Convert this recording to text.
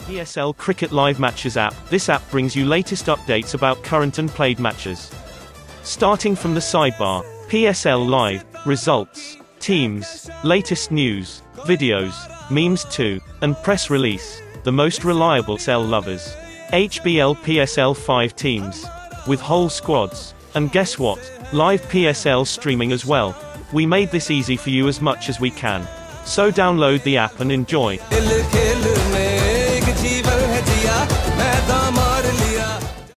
PSL Cricket Live Matches app. This app brings you latest updates about current and played matches. Starting from the sidebar, PSL Live, results, teams, latest news, videos, memes too, and press release, the most reliable PSL lovers. HBL PSL 5 teams, with whole squads. And guess what? Live PSL streaming as well. We made this easy for you as much as we can. So download the app and enjoy.